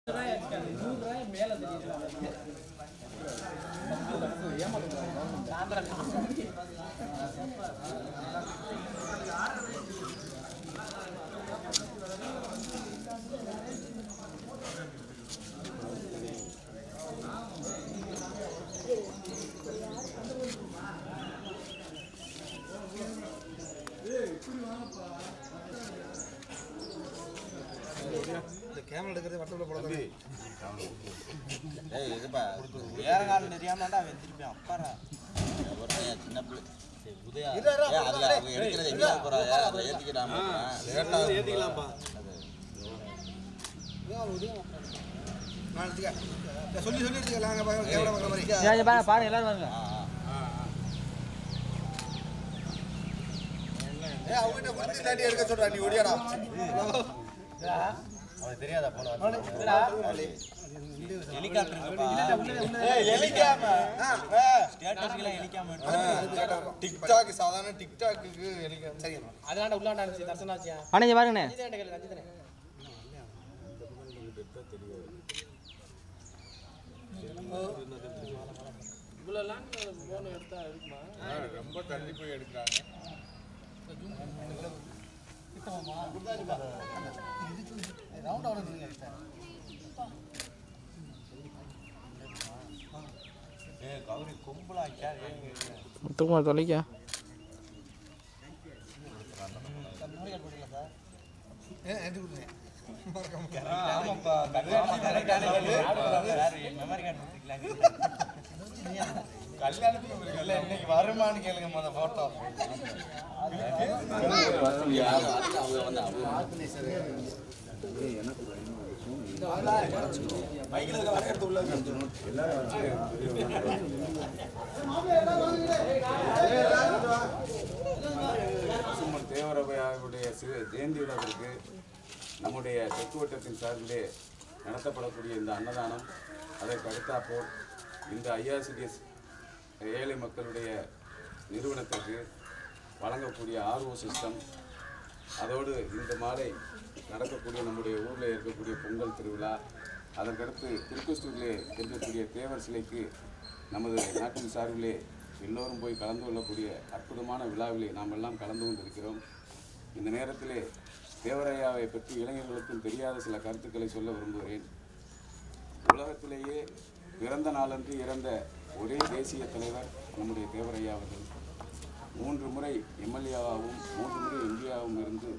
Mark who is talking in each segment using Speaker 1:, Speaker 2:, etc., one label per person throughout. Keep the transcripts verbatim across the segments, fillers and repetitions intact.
Speaker 1: Camera எடுக்கிறது வட்டத்துல போடுறது.
Speaker 2: ஏய் இதுப்பா வேற கால் தெரியாமடா வெந்திருப்பேன் அப்பாடா. ஒருத்தையா சின்ன பிள்ளை. உதயா. ஏய் அதுல அவங்க எடுக்கிறது எங்க போறாங்க? அத ஏத்திக்கலாமா? லேட்டா
Speaker 1: ஏத்திக்கலாம்ப்பா. அது உதயா. நாளைக்கு சொல்லி சொல்லி எடுத்துக்கலாங்க பாருங்க கேமரா பார்க்குற மாதிரி.
Speaker 3: ஏய் பாருங்க பாருங்க எல்லாரும் வாங்க.
Speaker 1: ஏய் அவங்கிட்ட குத்தி தாண்டி எடுக்க சொல்றா நீ ஓடியாடா.
Speaker 2: அவனுக்கு தெரியாதா போன ஹெலிகாப்டர்ங்கப்பா. ஏய் ஹெலிகாப்டர். ஆ ஸ்டேட்டஸ்க்குலாம் ஹெலிகாப்டர்.
Speaker 1: டிக்டாக் சாதாரண டிக்டாக்குக்கு ஹெலிகாப்டர். சரிமா.
Speaker 4: அதனால உள்ளாண்டா இருந்துச்சு தர்சனாச்சியா.
Speaker 3: அண்ணே பாருங்கண்ணே.
Speaker 4: இதே கேளு அஞ்சுதனே. இவ்வளவு லாங் போன் எடுத்தா இருக்குமா?
Speaker 1: ரொம்ப தள்ளி போய் எடுக்கறாங்க. கிட்டமா குர்தாஜி பா. ரவுண்ட் அவுட் நீங்க கிட்ட.
Speaker 2: ஏய் கௌரி கும்பலா கேர் ஏங்க
Speaker 3: முத்துமா தொலைக்க.
Speaker 1: மெமரி கார்டு போடுங்க சார். ஏ எது குடுங்க.
Speaker 2: ஆமாப்பா கரெக்டான மெமரி கார்டு கொடுத்துக்கலாம். கல்யாணத்துக்கு இருக்குல்ல இன்னைக்கு வருமானு கேளுங்க அந்த போட்டோ.
Speaker 5: பசும்பொன் தேவராயருடைய சிறு ஜெயந்தி விழாவிற்கு நம்முடைய தெற்கு வட்டத்தின் சார்பிலே நடத்தப்படக்கூடிய இந்த அன்னதானம் அதற்கு அடுத்தாற்போல் இந்த ஐஆர்சிடிஎஸ் ஏழை மக்களுடைய நிறுவனத்திற்கு வழங்கக்கூடிய ஆர்ஓ சிஸ்டம், அதோடு இந்த மாலை நடக்கக்கூடிய நம்முடைய ஊரில் இருக்கக்கூடிய பொங்கல் திருவிழா, அதற்கடுத்து திருக்கோஷ்டூரிலே இருக்கக்கூடிய தேவர் சிலைக்கு நமது நாட்டின் சார்பிலே எல்லோரும் போய் கலந்து கொள்ளக்கூடிய அற்புதமான விழாவிலே நாம் எல்லாம் கலந்து கொண்டிருக்கிறோம். இந்த நேரத்திலே தேவரையாவை பற்றி இளைஞர்களுக்கும் தெரியாத சில கருத்துக்களை சொல்ல விரும்புகிறேன். உலகத்திலேயே பிறந்த நாளன்று இறந்த ஒரே தேசிய தலைவர் நம்முடைய தேவரையா அவர்கள். மூன்று முறை எம்எல்ஏவாகவும் மூன்று முறை எம்பியாகவும் இருந்து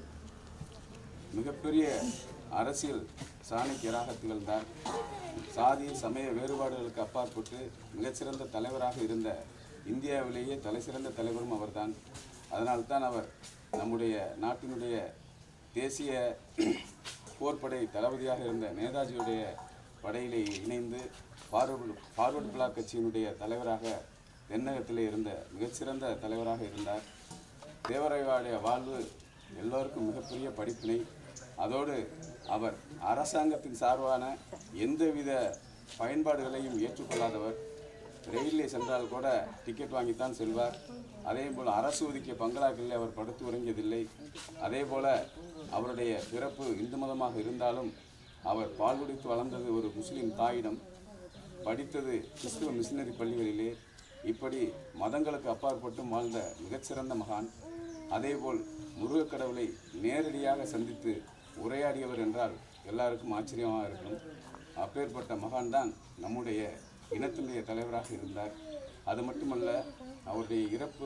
Speaker 5: மிகப்பெரிய அரசியல் சாணக்கியராக திகழ்ந்தார். சாதி சமய வேறுபாடுகளுக்கு அப்பாற்பட்டு மிகச்சிறந்த தலைவராக இருந்த இந்தியாவிலேயே தலைசிறந்த தலைவரும் அவர்தான். அதனால்தான் அவர் நம்முடைய நாட்டினுடைய தேசிய போர்ப்படை தளபதியாக இருந்த நேதாஜியுடைய படையிலே இணைந்து ஃபார்வர்டு ஃபார்வர்டு பிளாக் கட்சியினுடைய தலைவராக தென்னகத்திலே இருந்த மிகச்சிறந்த தலைவராக இருந்தார். தேவரையாவுடைய வாழ்வு எல்லோருக்கும் மிகப்பெரிய படிப்பினை. அதோடு அவர் அரசாங்கத்தின் சார்பான எந்தவித பயன்பாடுகளையும் ஏற்றுக்கொள்ளாதவர். ரயிலே சென்றால் கூட டிக்கெட் வாங்கித்தான் செல்வார். அதே போல் அரசு ஒதுக்கிய பங்களாக்களில் அவர் படுத்து உறங்கியதில்லை. அதே போல் அவருடைய பிறப்பு இந்து மதமாக இருந்தாலும் அவர் பால் குடித்து வளர்ந்தது ஒரு முஸ்லீம் தாயிடம், படித்தது கிறிஸ்துவ மிஷினரி பள்ளிகளிலே. இப்படி மதங்களுக்கு அப்பாற்பட்டும் வாழ்ந்த மிகச்சிறந்த மகான். அதேபோல் முருகக் கடவுளை நேரடியாக சந்தித்து உரையாடியவர் என்றால் எல்லாருக்கும் ஆச்சரியமாக இருக்கும். அப்பேற்பட்ட மகான் தான் நம்முடைய இனத்தினுடைய தலைவராக இருந்தார். அது மட்டுமல்ல, அவருடைய இறப்பு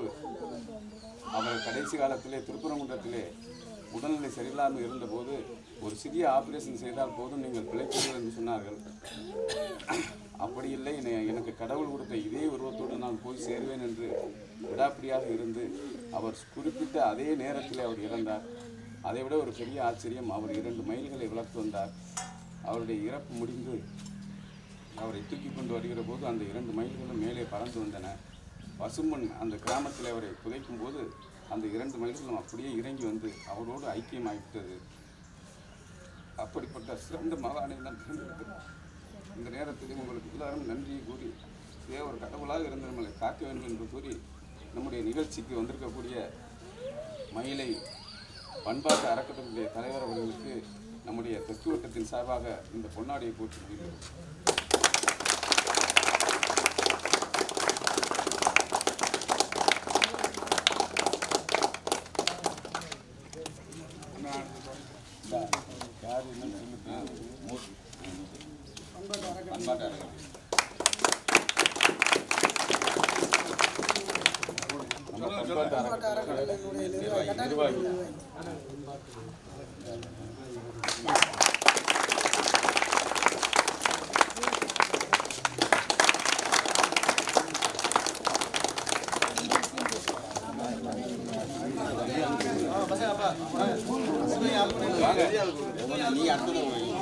Speaker 5: அவர் கடைசி காலத்திலே திருப்பரங்குன்றத்திலே உடல்நிலை சரியில்லாமல் இருந்தபோது ஒரு சிறிய ஆபரேஷன் செய்தால் போதும் நீங்கள் பிழைப்பீர்கள் என்று சொன்னார்கள். அப்படி இல்லை, எனக்கு கடவுள் கொடுத்த இதே உருவத்தோடு நான் போய் சேருவேன் என்று விடாப்பிடியாக இருந்து அவர் குறிப்பிட்ட அதே நேரத்தில் அவர் இறந்தார். அதைவிட ஒரு பெரிய ஆச்சரியம், அவர் இரண்டு மைல்களை வளர்த்து வந்தார். அவருடைய இறப்பு முடிந்து அவரை தூக்கி கொண்டு வருகிற போது அந்த இரண்டு மைல்களும் மேலே பறந்து வந்தன. பசும்பொன் அந்த கிராமத்தில் அவரை புதைக்கும் போது அந்த இரண்டு மைல்களும் அப்படியே இறங்கி வந்து அவரோடு ஐக்கியமாகிவிட்டது. அப்படிப்பட்ட சிறந்த மகானை நான் தேர்ந்தெடுக்கிறேன். இந்த நேரத்தில் உங்களுக்கு எல்லாரும் நன்றியை கூறி தேவர் கடவுளாக இருந்த நம்மளை காக்க வேண்டும் என்று கூறி நம்முடைய நிகழ்ச்சிக்கு வந்திருக்கக்கூடிய மயிலை பண்பாட்டு அறக்கட்டளையுடைய தலைவர் அவர்களுக்கு நம்முடைய தெற்கு வட்டத்தின் சார்பாக இந்த பொன்னாடியை போட்டுக்கொள்கிறோம். நிர்வாகி
Speaker 2: நீ அடுத்தது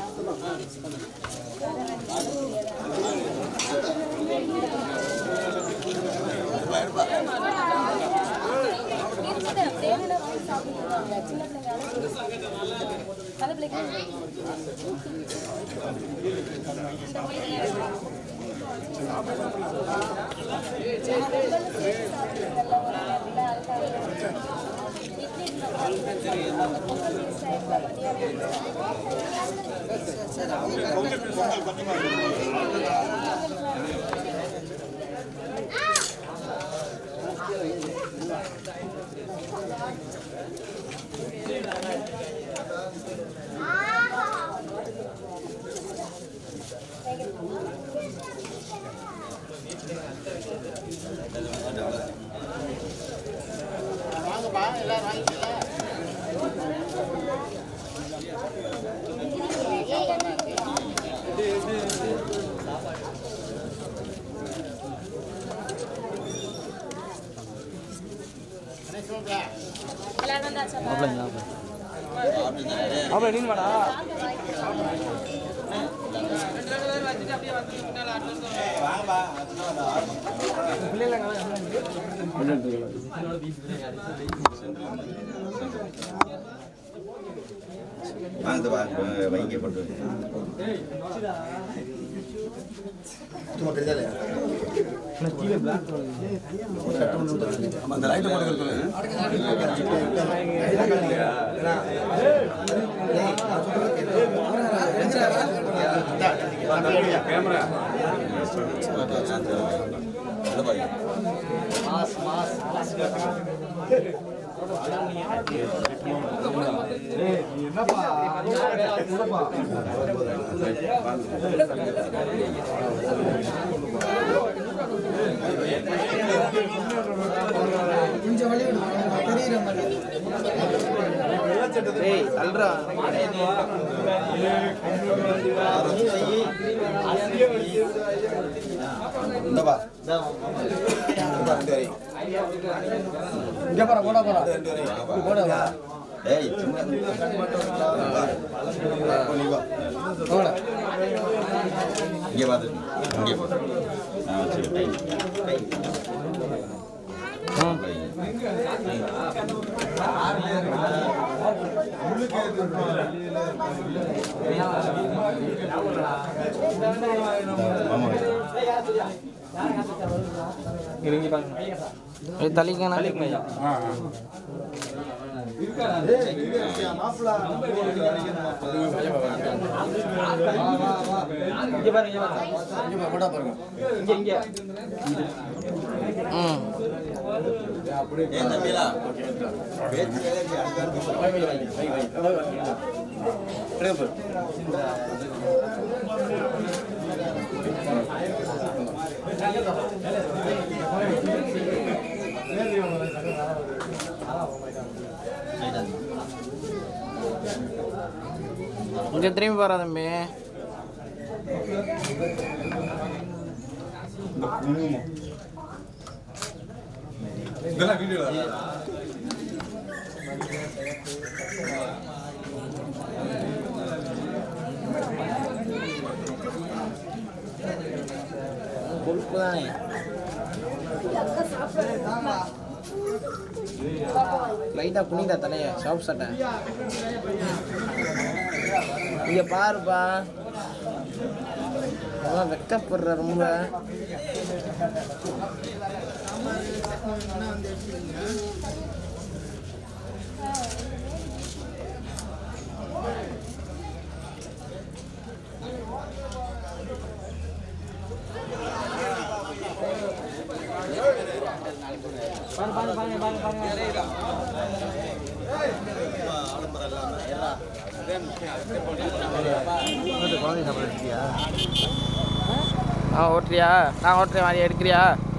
Speaker 3: அப்ப நீ வாடா
Speaker 2: வைங்க போட்டு அந்த லைட் போட்டு
Speaker 5: கேமரா
Speaker 1: கொஞ்சம் வழி தெரியுற மாதிரி
Speaker 3: ஏய் அல்றா
Speaker 2: இந்தப்பா
Speaker 1: இங்க போற போட போற போட
Speaker 2: ஏய் சும்மா
Speaker 1: போட
Speaker 2: இங்கே பாத்து இங்கே போ நான் வச்சுக்கிட்டேன்
Speaker 3: இறங்கி பாருங்க ஏய் தலிக்கனா ஆ ஆ இங்க திரும்பி பாரு தம்பி.
Speaker 5: இதெல்லாம் வீடியோல
Speaker 3: கொழுப்பு தானே. லைட்டா புனிதா தலைய ஷாப் சட்டை இங்க பாருப்பா. அதான் வெக்கப்படுற ரொம்ப. ஆ ஓட்டுறியா நான் ஓட்டுறேன் மாதிரி எடுக்கிறியா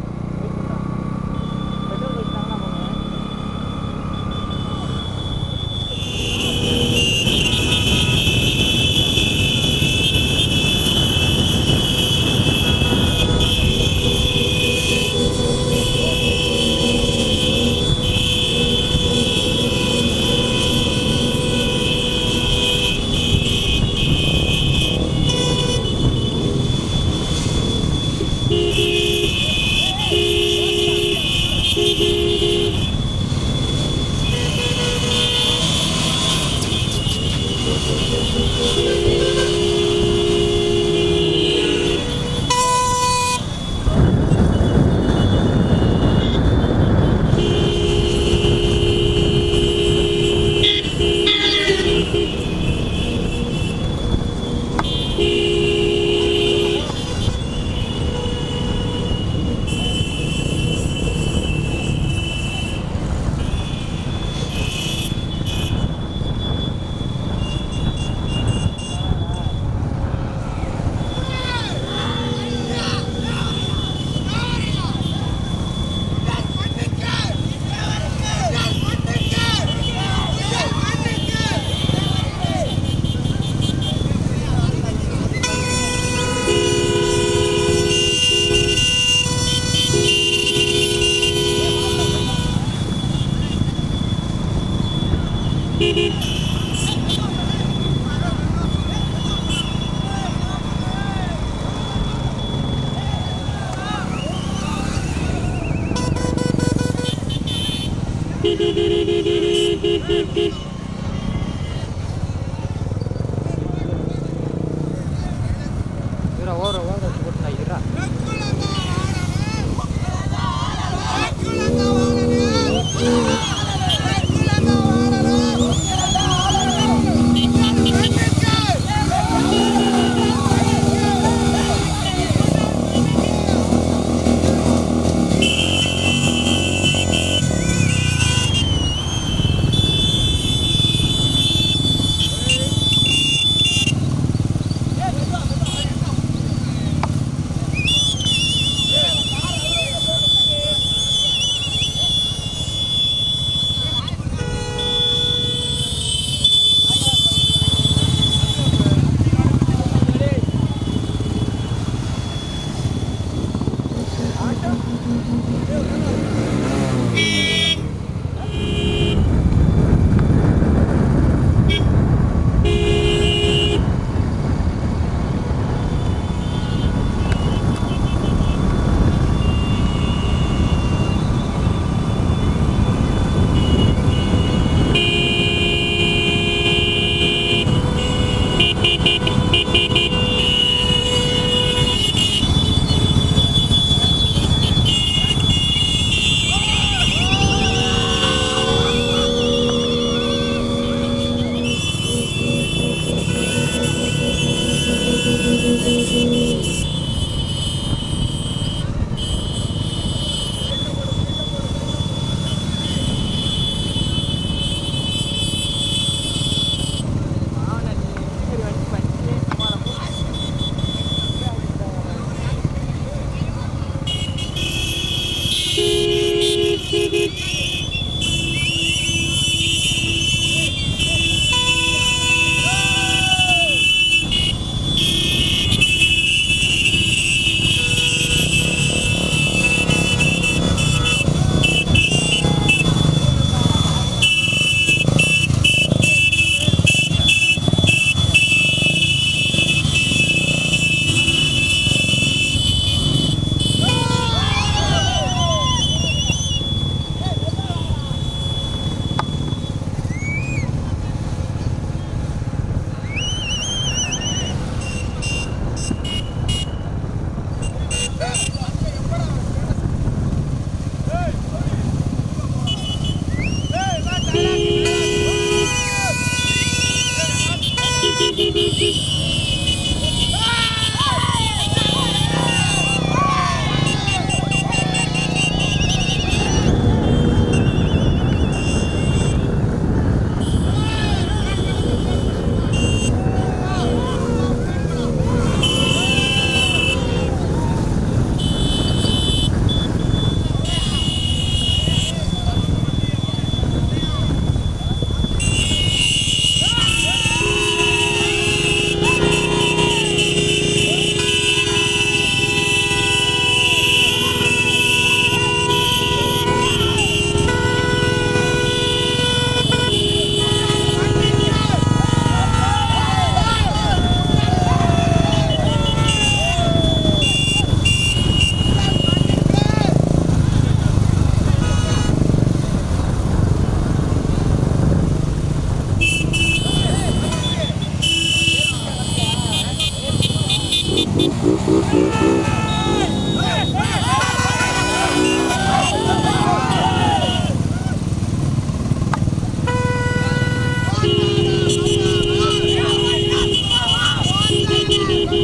Speaker 3: ஓர ஓர போட்டு இருடா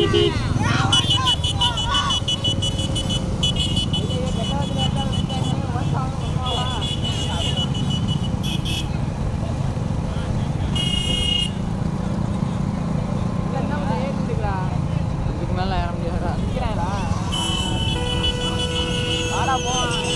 Speaker 3: இதுக்கு மேலே ஏற முடியாதா நிற்கிறாங்களா ஆடா போ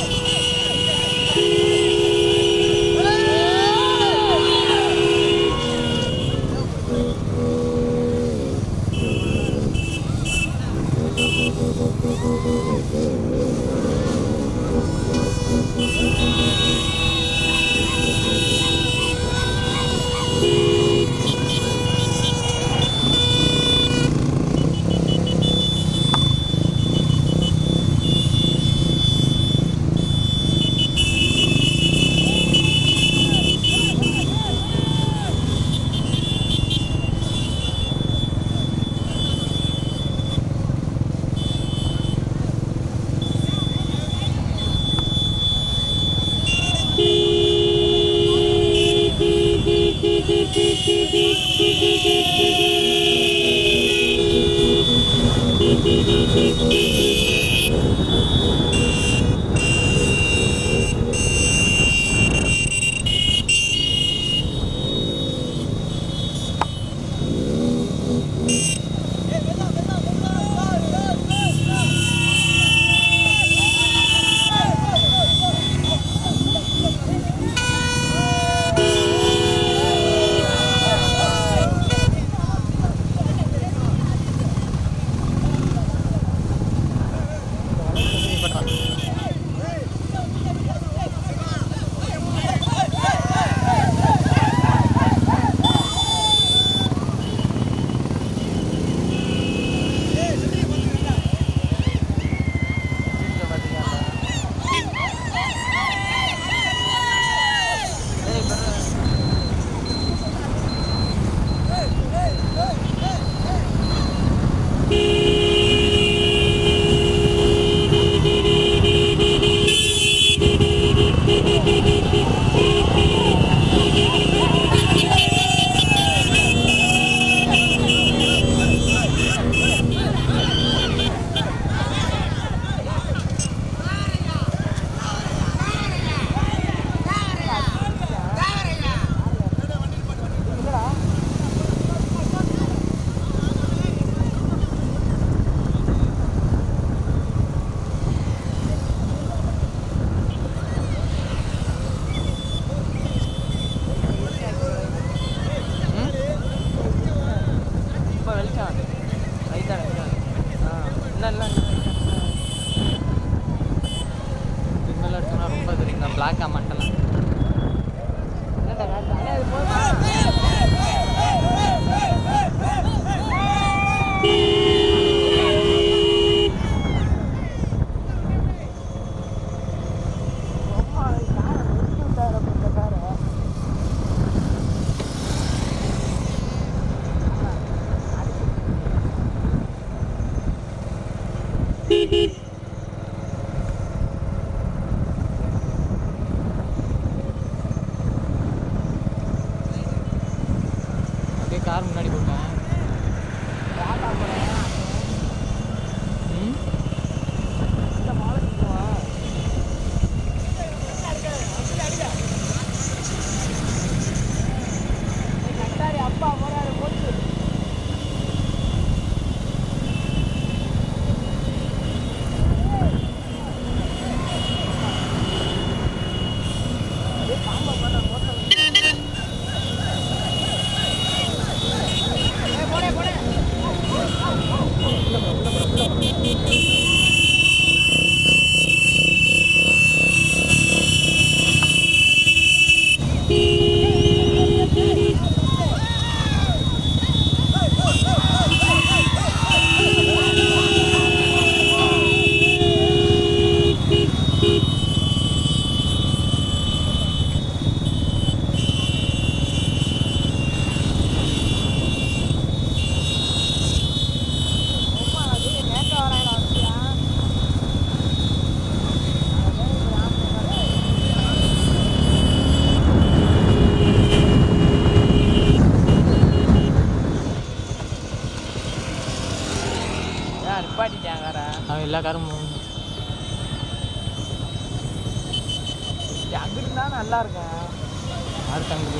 Speaker 3: பிளாக்கா மட்டலாம் கார் முன்னாடி போட்டேன் அப்பா போறாரு போச்சு நிப்பாட்டிட்டாங்க வேற அவன் எல்லா காரும் அங்கே இருந்தா நல்லா இருக்கும் யாருக்கு அங்கே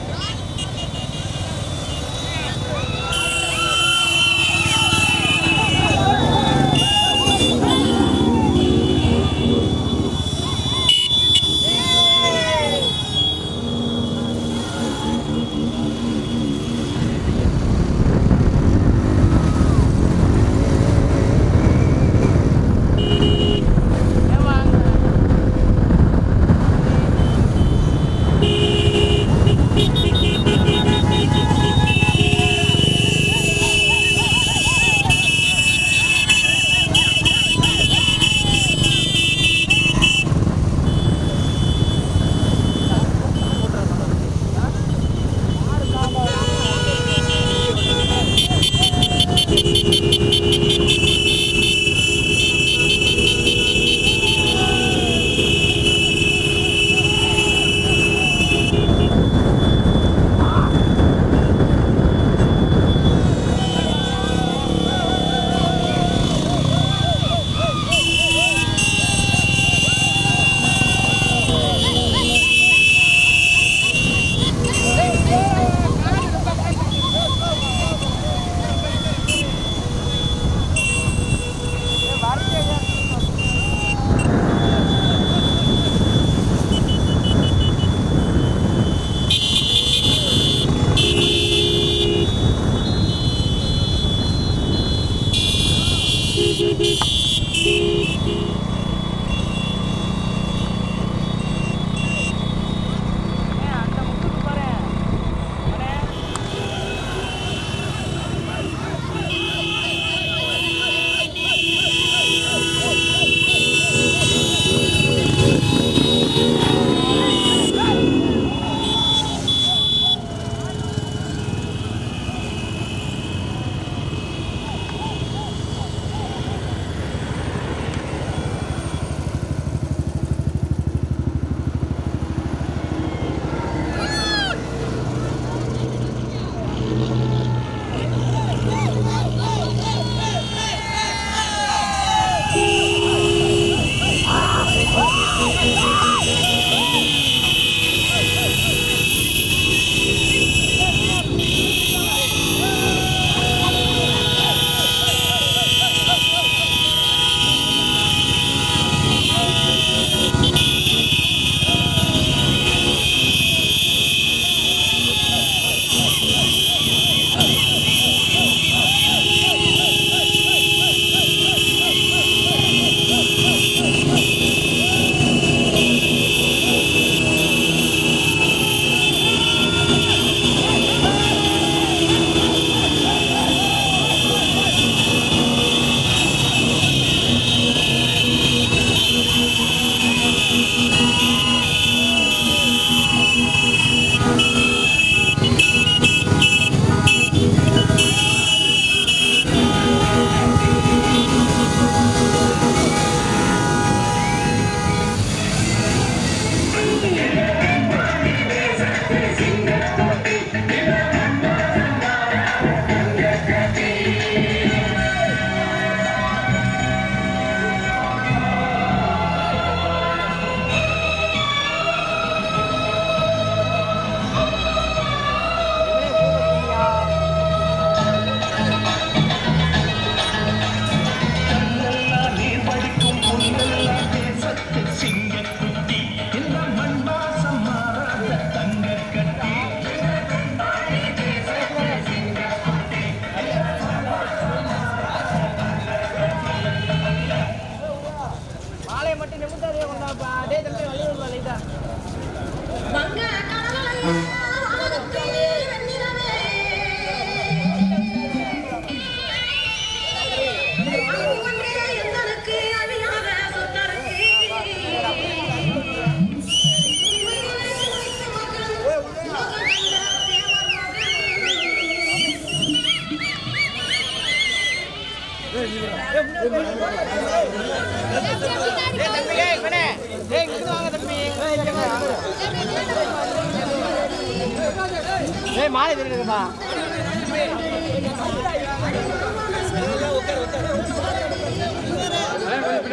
Speaker 3: ஏய் மாலை தெரியுதுப்பா.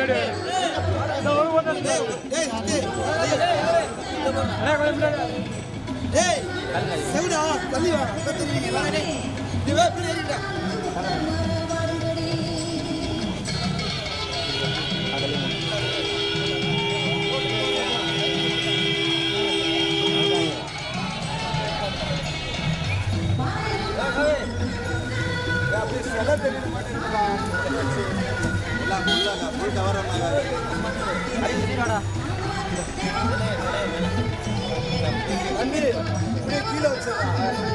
Speaker 1: டேய் செவுடா தள்ளி வா பத்திரீங்க வா டேய் நீ வா இப்படி ஏறிடா அப்படி செல்ல தெரியல மாட்டேங்குதுடா எல்லாம் ஃபுல்லா ஃபுல் கவர் ஆனாங்க அடி சரிடா அண்ணி இப்படியே கீழே வச்சிடா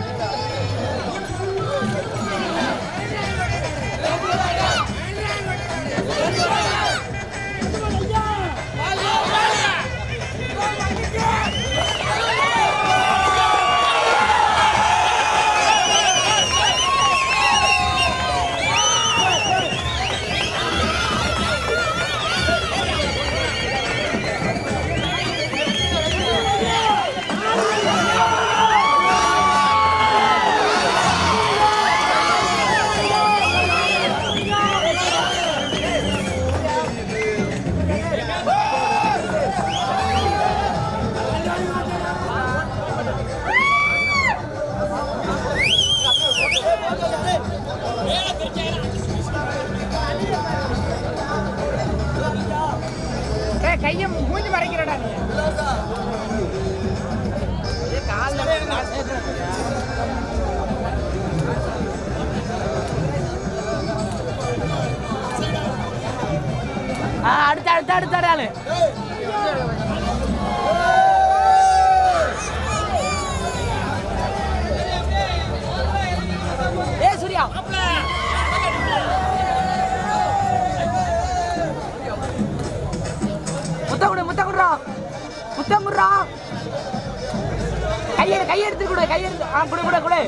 Speaker 3: கையை மூஞ்சி மறைக்கிறடா நீ காலில் அடுத்த அடுத்த அடுத்த ஆளு ஏ சூர்யா முத்தகுடு முத்தகுடுறா முத்தங்குடுறா கையை கையை எடுத்து கொடு கையை எடுத்து ஆ குடு குடு குடு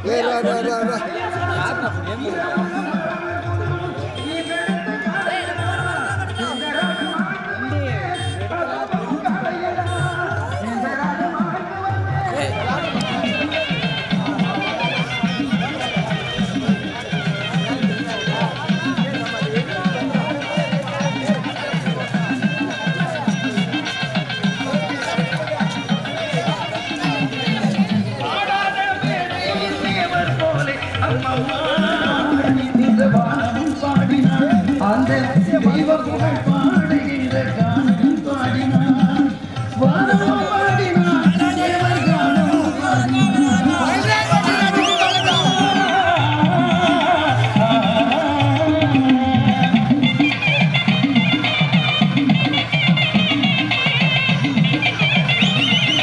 Speaker 1: ஏய் வா வா வா வா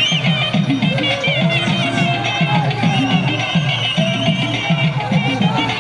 Speaker 6: Thank you.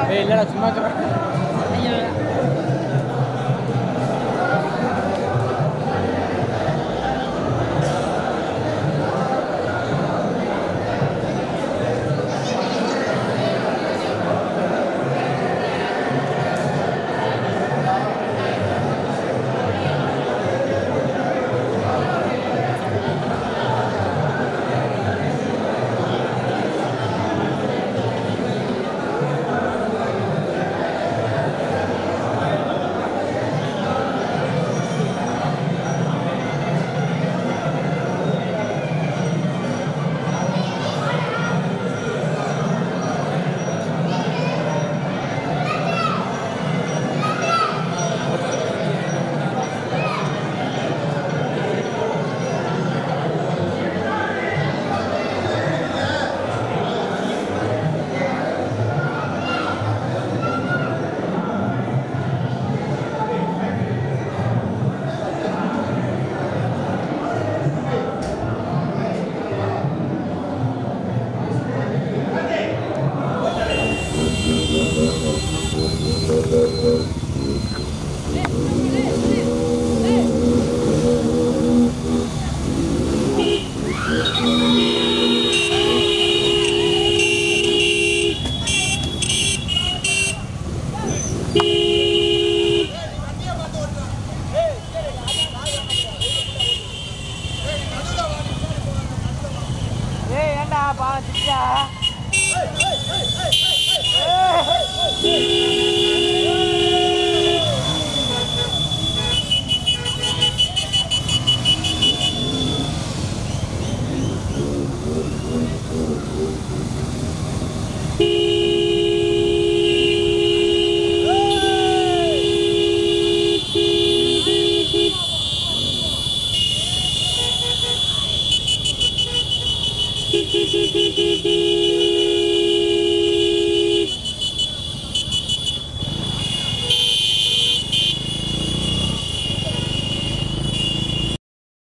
Speaker 3: ஏய் இல்லடா சும்மா சொல்றேன். ஏய் ஏண்டா பா சிச்சா
Speaker 6: Thank you.